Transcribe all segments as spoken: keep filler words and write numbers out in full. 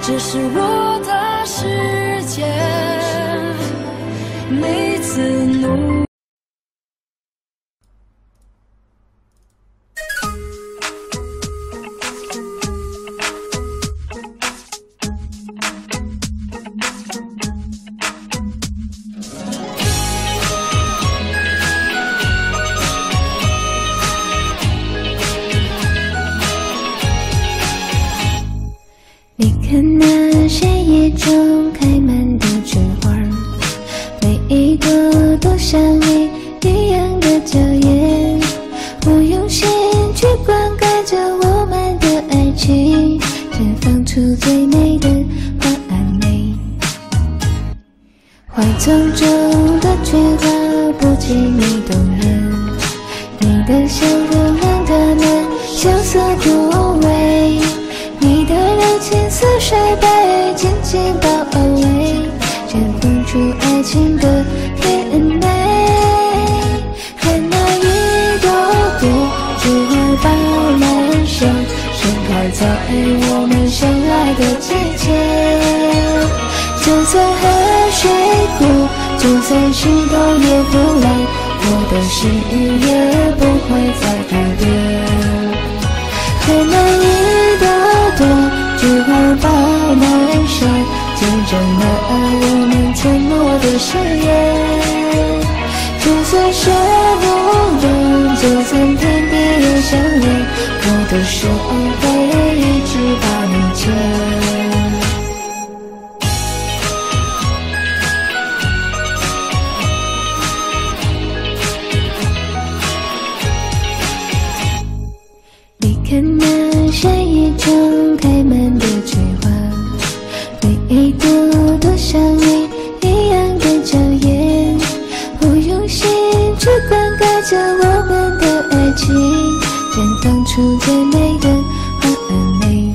这是我的世界，每次努力。 你看那山野中开满的菊花，每一朵都像你一样的娇艳。我用心去灌溉着我们的爱情，绽放出最美的花蕾。花丛中的菊花不及你动人，你的笑容让它们萧瑟枯萎。你的柔情似水被紧紧包围，绽放出爱情的甜美。看那一朵朵菊花爆满山，盛开在我们相爱的季节。就算河水苦，就算石头也腐烂，我的心也不会再改变。看那一朵朵菊花爆满山，见证了我们承诺的誓言。就算是无人，就算天地也相连，我的手会一直把你牵。看那山野中开满的菊花，每一朵都像你一样的娇艳。我用心去灌溉着我们的爱情，绽放出最美的花蕾。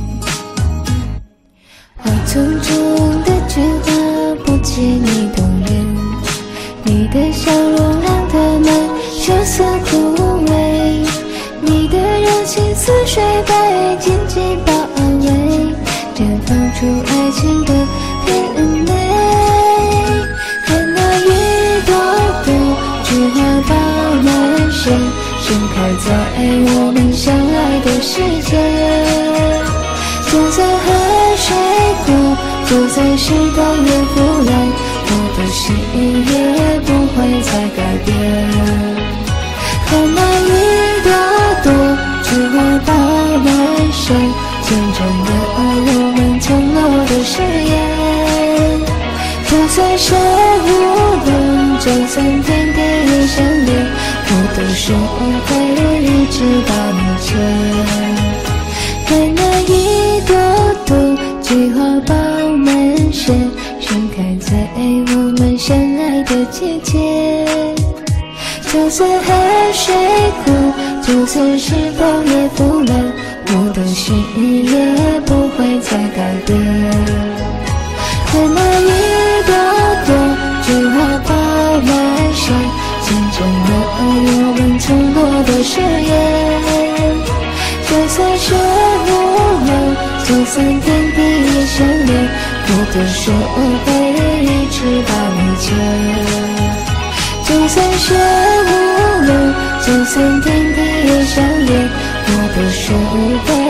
花丛中的菊花不及你动人，你的笑容让它们萧瑟枯萎。你的柔情似水被紧紧包围，绽放出爱情的甜美。看那一朵朵菊花爆满山，盛开在我们相爱的世界。就算河水苦，就算石头也腐烂，我的心也不会再改变。看那一朵朵菊花爆满山，见证了我们承诺的誓言。就算是无人，就算天地也相连，我的手会一直把你牵。看那一朵朵菊花爆满山，盛开在我们相爱的季节。就算河水苦，就算石头也腐烂，我的心也不会再改变。看那一朵朵菊花爆满山，见证了我们承诺的誓言。就算是无人，就算天地也相连，我的手会一直把你牵。就算是无人，就算天地也相连，我的手会